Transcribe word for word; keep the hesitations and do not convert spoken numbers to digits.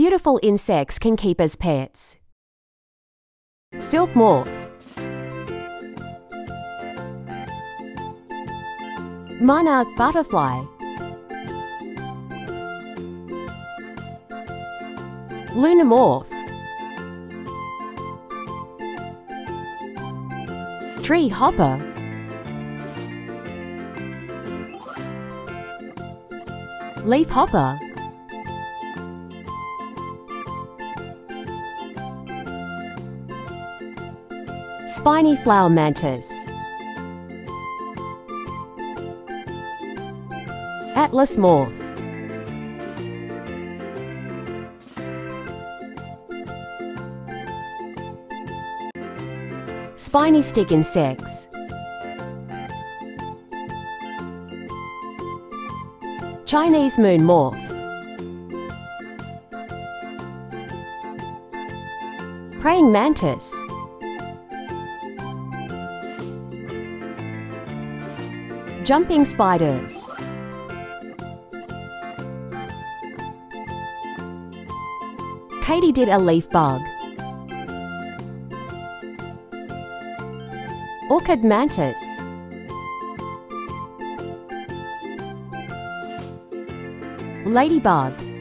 Beautiful insects can keep as pets. Silk morph. Monarch butterfly. Lunamorph. Tree hopper. Leaf hopper. Spiny flower mantis. Atlas morph. Spiny stick insects. Chinese moon morph. Praying mantis. Jumping spiders. Katydid a leaf bug. Orchid mantis. Ladybug.